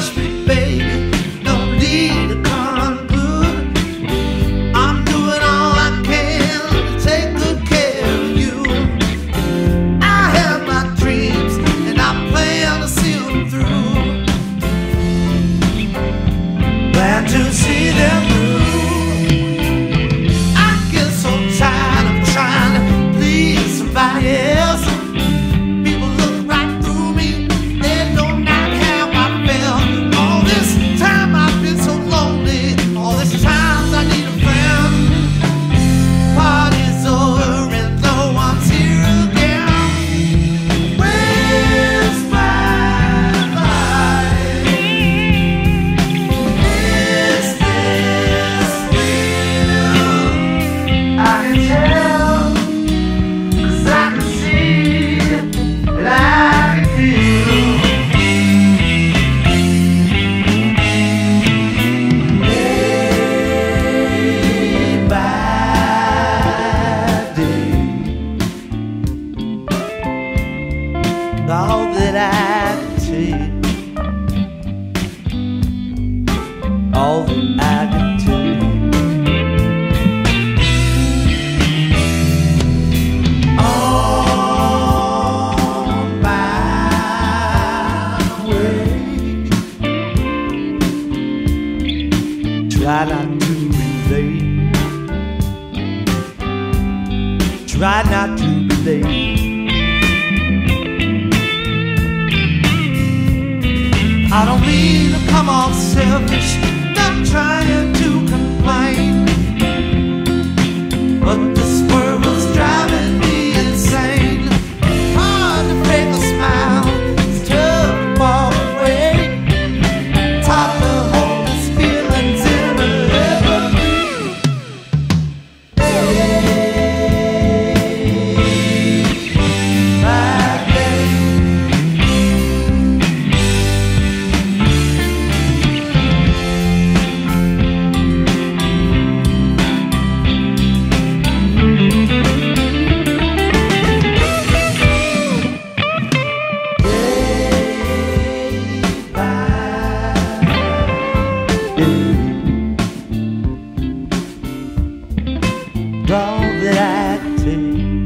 rush me, baby. No need to conclude. I'm doing all I can to take good care of you. I have my dreams and I plan to see them through. Plan to see them through. I get so tired of trying to please somebody else. People look right through me. They know not how I felt. All this time I've been so lonely. All this time I need a friend. Party's over and no one's here again. Where's my life? Is this real? I can tell, 'cause I can see and I can feel. Day by day, all that I can take, all that I can take. On my way, try not to relate, try not to relate. I don't mean to come off selfish, not trying to complain, but this world's driving me insane. Hard to break a smile, it's tough to walk away. Tired to hold these feelings in a evergreen. Day by day, all that I can take,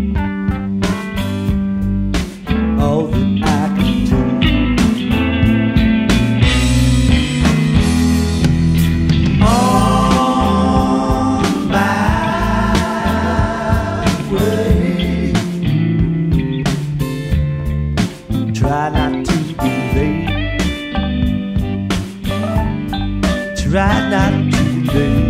all that I can take. On my way, try not to be late, try not to be late.